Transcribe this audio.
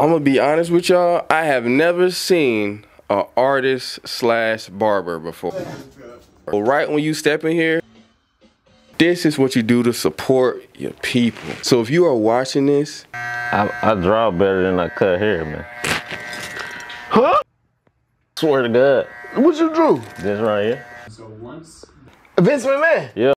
I'm gonna be honest with y'all, I have never seen an artist slash barber before. But right when you step in here, this is what you do to support your people. So if you are watching this, I draw better than I cut hair, man. Huh? Swear to God. What you drew? This right here. Vince McMahon? Yeah.